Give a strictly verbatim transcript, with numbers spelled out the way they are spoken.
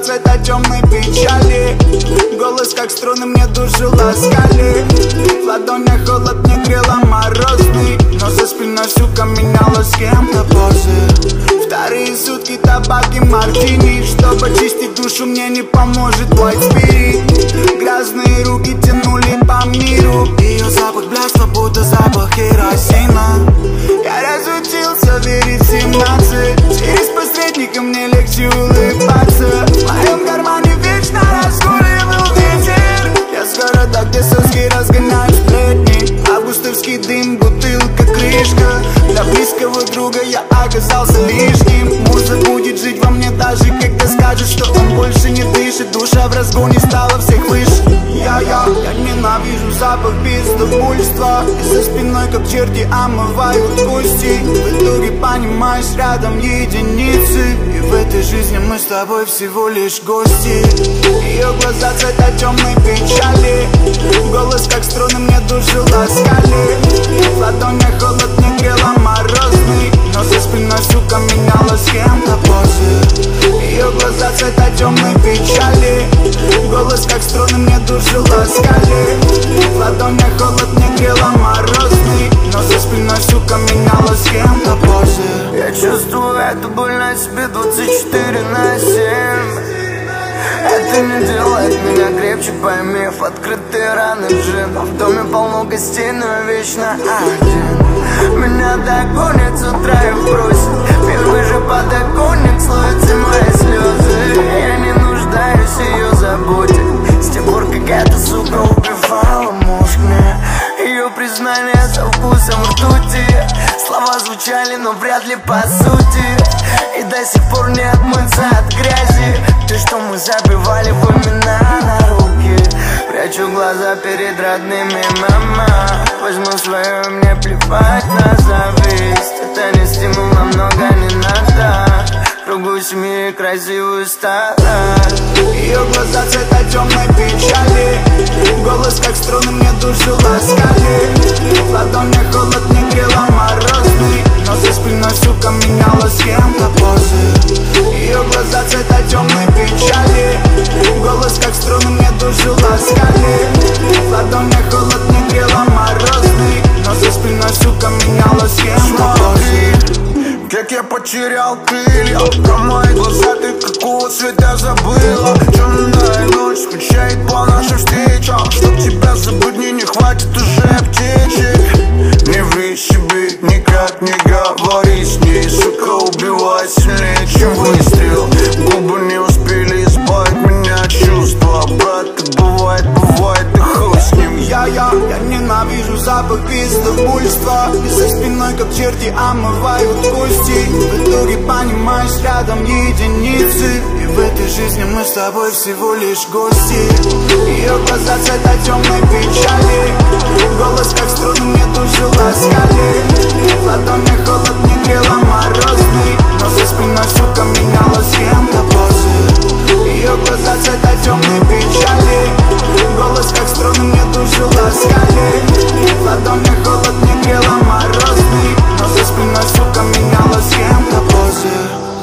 цвета темной печали. Голос как струны мне душу ласкали. В ладонях холод не грела морозный, но за спиной, сука, меняла с кем-то позы. Вторые сутки табак и мартини. Чтобы чистить душу, мне не поможет white spirit. Грязные руки тянули по миру. Ее запах бляшла, будто запах керосина. Я разучился верить в семнадцать. Через посредника мне легче улыбаться. В моем кармане вечно разгуливал ветер. Я с города, где соски разгоняют сплетни. Августовский дым, бутылка, крышка. Для близкого друга я оказался лишним. Муза будет жить во мне даже когда скажет, что он больше не дышит. Душа в разгоне стала всех выше. Я-я, я ненавижу запах пиздобульства. И за спиной как черти омывают кости. В итоге понимаешь, рядом единицы. И в этой жизни мы с тобой всего лишь гости. Ее глаза цвета темной печали. Голос как струны мне душу ласкали. В ладонях холод не грела морозный, но за спиной, сука, меняла с кем-то позы. Ее глаза цвета темной печали. Голос как струны мне душу ласкали. В ладонях холод не грела морозный, но за спиной, сука, меняла с кем-то позы. Я чувствую эту боль на себе двадцать четыре на семь. Это не делает меня крепче, поймев открытые раны джин. В доме полно гостей, но вечно один. Меня догонит с утра и бросит. Первый же подоконник слоится мои слезы. Я не нуждаюсь в ее заботе. С тех пор, как эта сука убивала мозг мне. Ее признание со вкусом ртути. Слова звучали, но вряд ли по сути. И до сих пор не отмыться от грязи. То, что мы забивали в имена на руки. Прячу глаза перед родными, мама. Возьму свое, мне плевать на зависть. Это не стимул, намного не надо. Кругу семьи красивую старость. Ее глаза цвета темной печали. Голос как струны мне душу ласкали. В ладонях холод не грела морозный, но за спиной, сука, меняла с кем-то позы. Ее глаза цвета темной печали. Голос как струны мне душу ласкали. В ладонях холод не грела морозный, но за спиной, сука, меняла с кем-то позы. Как я потерял крылья, про мои глаза ты какого цвета забыла. Темная ночь скучает по нашим встречам. Чтоб тебя забыть, мне не хватит уже аптечек. Не ври себе, никак не говори с ней. Сука, убивай сильнее, чем выстрел. Губы не успели избавить меня от чувства. Брат, так бывает, бывает, и хуй с ним. Я-я, я ненавижу запах пиздобульства. И за спиной как черти омывают кости. В итоге понимаешь, рядом единицы. И в этой жизни мы с тобой всего лишь гости. Ее глаза цвета темной печали. Голос как струны мне душу ласкали. В ладонях холод не грела морозный, но за спиной, сука, меняла с кем-то позы. Ее глаза цвета темной печали. Голос как струны мне душу ласкали. В ладонях холод не грела морозный, но за спиной, сука, меняла с кем-то позы.